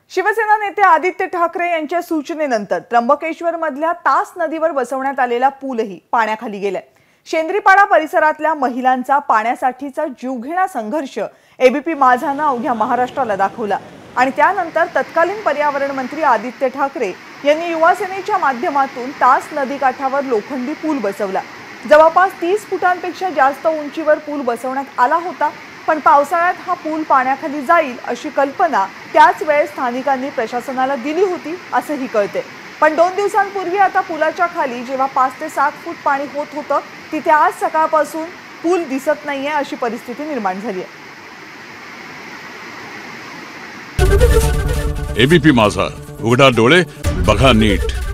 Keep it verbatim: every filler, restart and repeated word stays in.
शिवसेना नेते आदित्य ठाकरे यांच्या सूचनेनंतर त्र्यंबकेश्वर मधल्या तास नदीवर बसवण्यात आलेला पूलही पाण्याखाली गेलाय। शेंद्रीपाडा परिसरातल्या महिलांचा पाण्यासाठीचा जीवघेणा संघर्ष एबीपी माझाने अवघ्या महाराष्ट्राला दाखवला आणि त्यानंतर तत्कालीन पर्यावरण मंत्री आदित्य ठाकरे यांनी युवासेनेच्या माध्यमातून तास नदीकाठावर लोखंडी पूल बसवला। जवळपास तीस फुटांपेक्षा जास्त उंचीवर पूल बसवण्यात आला होता, पण पावसाळ्यात हा पूल पाण्याखाली जाईल अशी कल्पना त्याच वेळेस स्थानिकांनी प्रशासनाला दिली होती असंही कळते। पण दोन दिवसांपूर्वी आता पुलाच्या खाली जेव्हा पाच ते सात फूट पाणी होत होतं, तिथे आज सकाळपासून पूल दिसत नाहीये अशी परिस्थिती निर्माण झाली आहे। एबीपी माझा, उघडा डोळे बघा नीट।